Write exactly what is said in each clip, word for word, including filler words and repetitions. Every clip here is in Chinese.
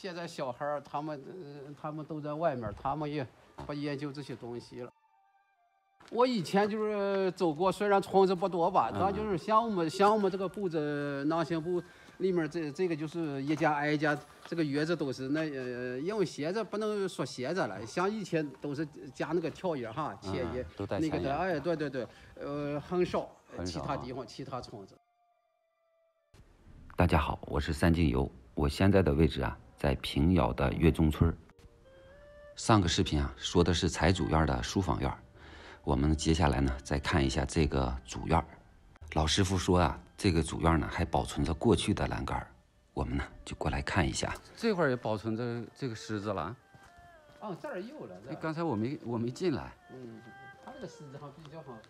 现在小孩儿他们呃他们都在外面，他们也不研究这些东西了。我以前就是走过，虽然虫子不多吧，但就是像我们像我们这个布子囊性布里面这这个就是一家挨一家，这个叶子都是那呃，因为现在不能说现在了，像以前都是加那个跳叶哈，切叶、 都带那个的， 钱哎，对对对，呃，很少， 很少其他地方其他虫子。 大家好，我是三进游，我现在的位置啊，在平遥的岳中村。上个视频啊，说的是财主院的书房院，我们接下来呢，再看一下这个主院。老师傅说啊，这个主院呢还保存着过去的栏杆，我们呢就过来看一下。这块也保存着这个狮子了。 哦，这儿有了。 哎，刚才我没我没进来。 嗯，它这个狮子好比较好。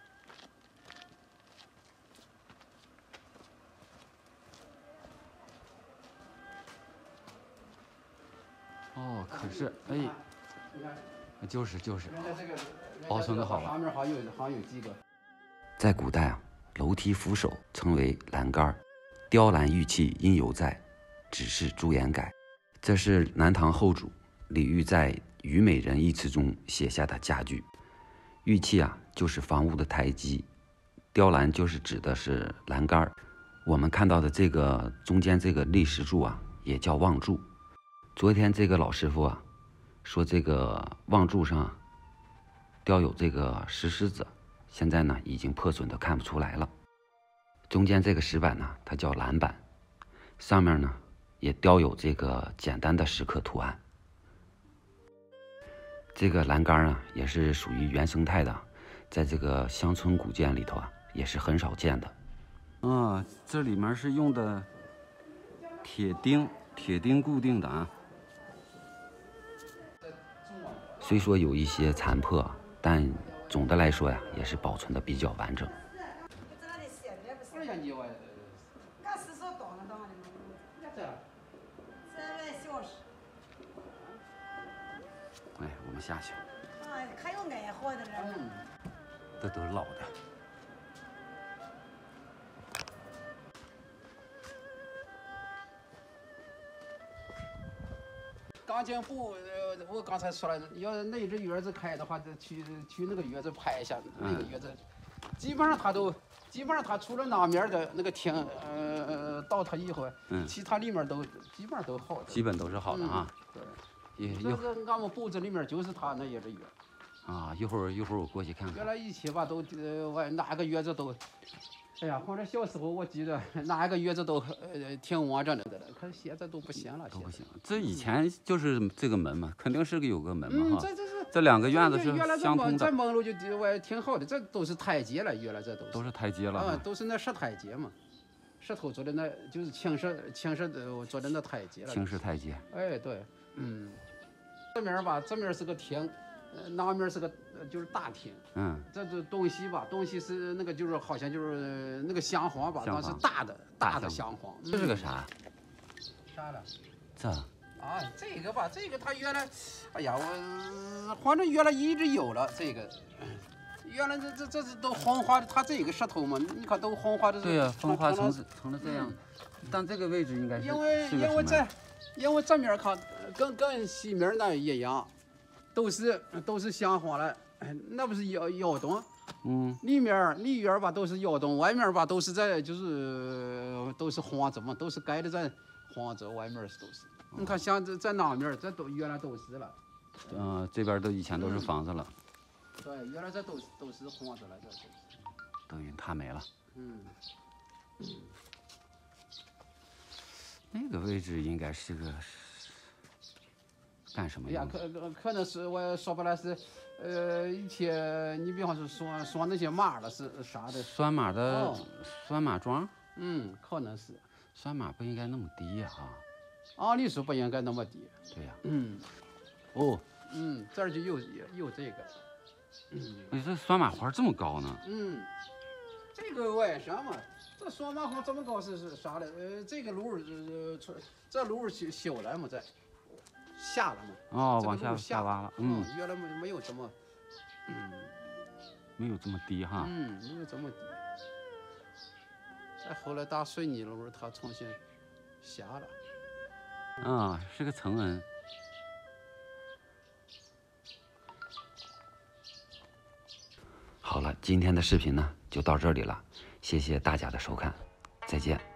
哦，可是哎， 你看， 就是就是， 原来这个保存的好了。 上面好像有好像有几个。 在古代啊，楼梯扶手称为栏杆，雕栏玉砌应犹在，只是朱颜改。这是南唐后主李煜在《虞美人》一词中写下的佳句。玉砌啊，就是房屋的台基；雕栏就是指的是栏杆。我们看到的这个中间这个立石柱啊，也叫望柱。昨天这个老师傅啊，说这个望柱上雕有这个石狮子，现在呢已经破损的看不出来了。中间这个石板呢，它叫栏板，上面呢也雕有这个简单的石刻图案。这个栏杆啊，也是属于原生态的，在这个乡村古建里头啊，也是很少见的。啊，这里面是用的铁钉，铁钉固定的啊。虽说有一些残破，但总的来说呀，也是保存的比较完整。哎，我们下去。 哎，还有爱好的呢。 这都是老的。 钢筋布，呃，我刚才说了，要那只院子开的话，就去去那个院子拍一下，那个院子，基本上它都，基本上它除了那面的那个厅，呃，倒塌以后，嗯，其他里面都基本上都好的， 基本都是好的啊。 对， 一这个俺们布子里面就是它那一只院。 啊，一会儿一会儿我过去看看。 原来以前吧，都呃，我哪个院子都。哎呀，反正小时候我记得哪个院子都呃挺完整的了，可是现在都不行了。 都不行，这以前就是这个门嘛，肯定是个有个门嘛哈。 这这是这两个院子是相通的。 这门路就我挺好的，这都是台阶了，原来这都是。 都是台阶了。 啊，都是那石台阶嘛，石头做的那，就是青石青石的做的那台阶了。 青石台阶。 哎，对，嗯，这面吧，这面是个厅。那面是个就是大厅， 嗯， 这这东西吧，东西是那个就是好像就是那个香黄吧，那是大的大的香黄。 这是个啥？ 啥了？ 这啊，这个吧，这个它原来，哎呀，我反正原来一直有了这个，原来这这这是都黄化的，它这个石头嘛，你看都黄化的。 对呀，风化成成了这样，但这个位置应该是因为因为这因为这面看跟跟西面那一样。都是都是香黄了，那不是窑窑洞， 嗯， 里面里院吧都是窑洞，外面吧都是在就是都是黄子嘛，都是盖的在黄子，外面是都是。你看像这在那面，这都原来都是了。 嗯、呃，这边都以前都是房子了。 对，原来这都都是黄子了，这都是。 都已经塌没了。 嗯。嗯那个位置应该是个。干什么呀？可可可能是我说不来是，呃，以前你比方说说说那些马了是啥的？ 拴马的，哦、拴马桩？ 嗯，可能是。 拴马不应该那么低呀、啊！ 按理说不应该那么低。 对呀、啊。 嗯。 哦。 嗯，这儿就有有这个。 嗯。你这拴马环这么高呢？ 嗯。这个为什么？这拴马环这么高是是啥的？呃，这个路呃，这路修修了嘛，这。下了嘛？ 哦，往下下挖了。 嗯，原来没没有这么，嗯， 没有这么低哈。 嗯，没有这么低。再后来打水泥路，它重新下了。 啊，是个承恩。好了，今天的视频呢就到这里了，谢谢大家的收看，再见。